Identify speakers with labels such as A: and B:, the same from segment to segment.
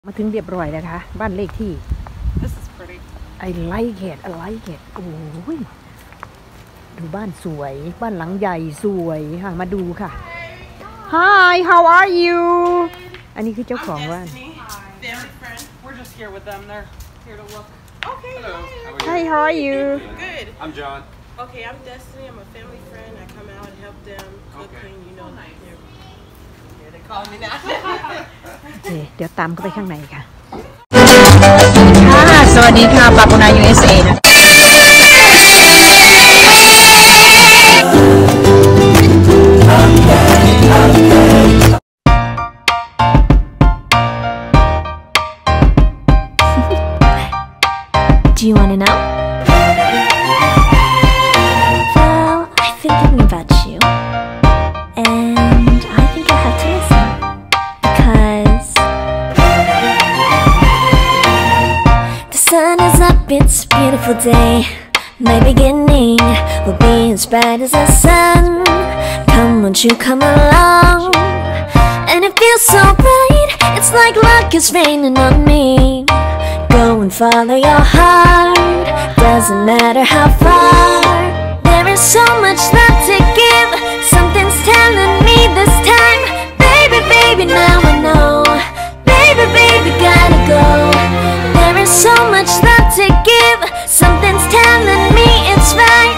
A: มาถึงเรียบร้อยแล้วค่ะบ้านเลขที่
B: This is pretty.
A: I like it I like it โอ้ยดูบ้านสวยบ้านหลังใหญ่สวยค่ะมาดูค่ะ Hi how are you อันนี้คือเจ้าของบ้าน
B: Family friend. We're just here with them. They're here to look. Okay.
C: Hello.
A: Hi how are you
B: Good.
C: I'm John.
B: Okay, I'm Destiny. I'm a family friend. I come out and help them cook, clean. You know, here they call me now.
A: เดี๋ยวตามเข้าไปข้างในค่ะ
D: สวัสดีค่ะปาปูนา USA นะ
E: Do you want to know? Well, I've been thinking about you, and I think I have to listen, because the sun is up, it's a beautiful day. My beginning will be as bright as the sun. Come, won't you come along? And it feels so bright, it's like luck is raining on me. Go and follow your heart, doesn't matter how far. There is so much love to give, something's telling me this time. Baby, baby, now I know. Baby, baby, gotta go. There is so much love to give, something's telling me it's right.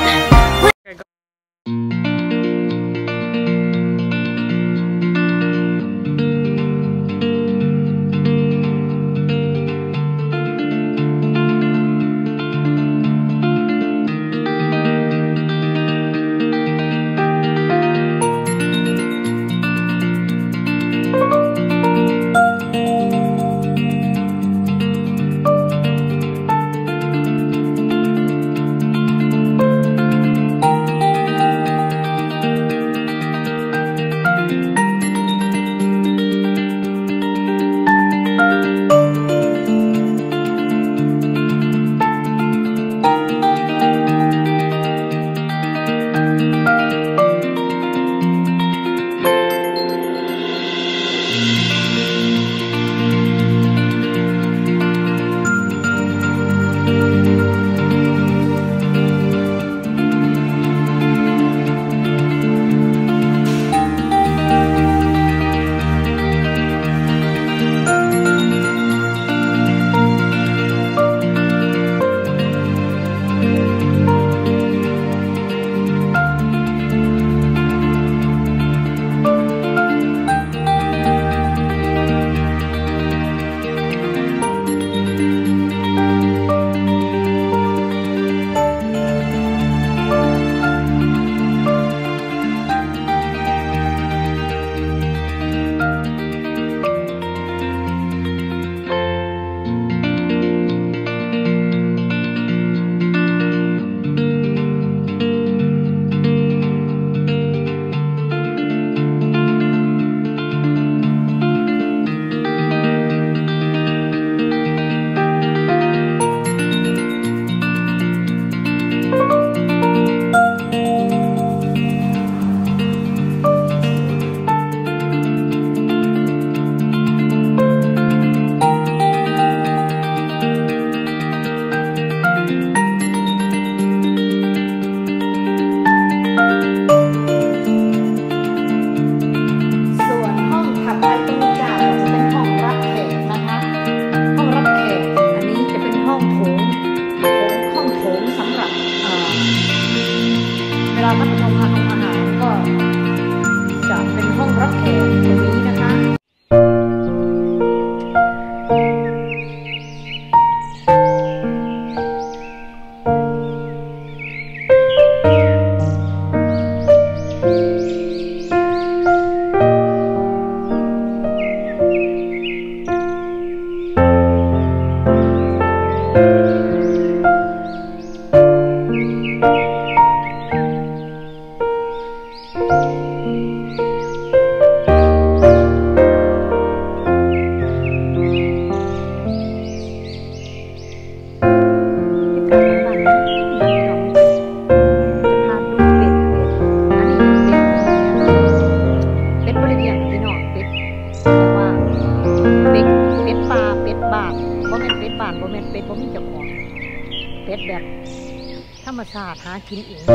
A: ดบ้านบ่แม่นเป็ดบ้านบ่แม่นเป็ดบ่มีเจ้าของเป็ดแบบธรรมชาติหากินเอง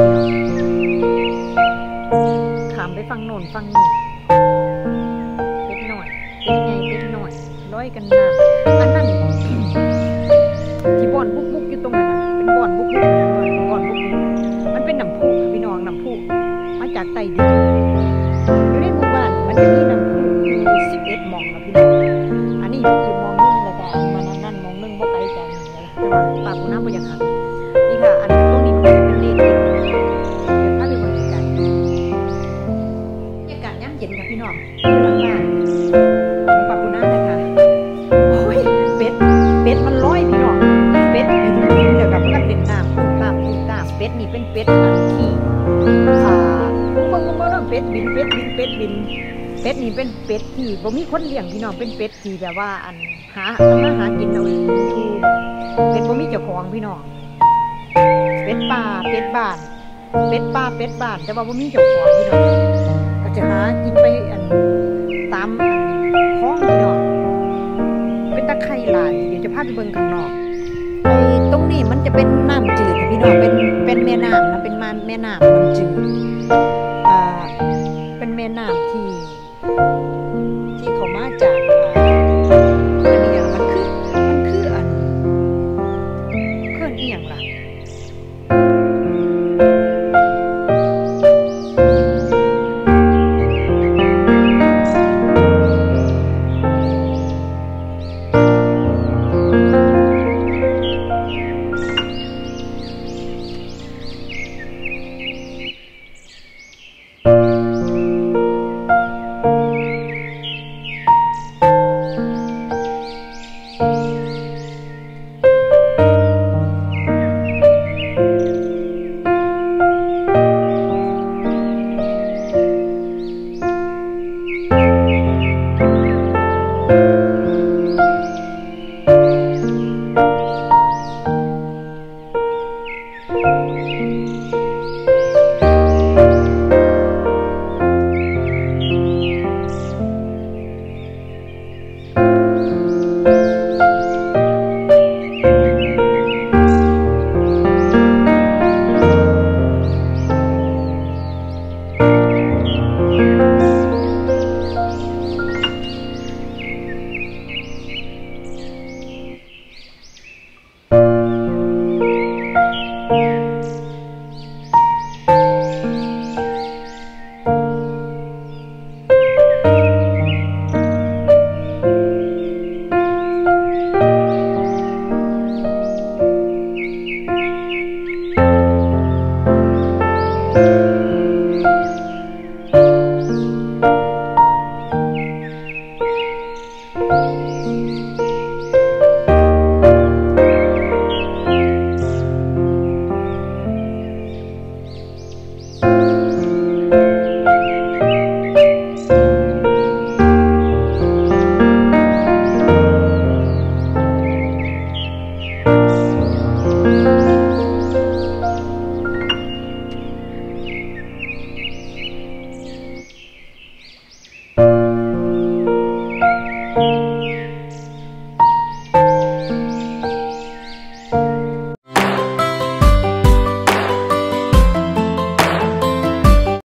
A: ขามไปฟังโน่นฟังนี่เป็ดหน่อยเป็ดใหญ่เป็ดหน่อยร้อยกันหน้าอันนั้นที่บ่อนบุกอยู่ตรงนั้นเป็นบ่อนบุกมันเป็นน้ำพุพี่น้องน้ำพุมาจากใต้ดินอยู่ในหมู่บ้านมันจะมีน้ำพุ11หม่องนะพี่น้องอันนี้อยู่หม่องนึงแล้วก็มันนั่นหม่องนึงบ่ไกลจากนี่เลยแต่ว่าปากกูน้ำบ่อยากหันนี่ค่ะอันตรงนี้มันเป็นเลขเดี๋ยวถ้าเป็นคนไกลบรรยากาศย่ำเย็นค่ะพี่น้องอยู่หลังบ้านของปากกูน้ำนะคะโอ้ยเป็ดมันลอยพี่น้องเป็ดบินเดี๋ยวกับมันเป็นน้ำตามเป็ดนี่เป็นเป็ดที่เบิ่งเป็ดบินเป็ดนี่เป็นเป็ดที่บ่มีคนเลี้ยงพี่น้องเป็นเป็ดที่แบบว่าอันทำมาหากินเอาเองเป็ดบ่มีเจ้าของพี่น้องเป็ดป่าเป็ดบ้านแต่ว่าบ่มีเจ้าของพี่น้องก็จะหากินไปอันตามคลองพี่น้องเป็นตะไคร่หลายเดี๋ยวจะพาไปเบิ่งข้างนอกตรงนี้มันจะเป็นน้ำจืดพี่น้องเป็นแม่น้ำนะเป็นแม่น้ำน้ำจืด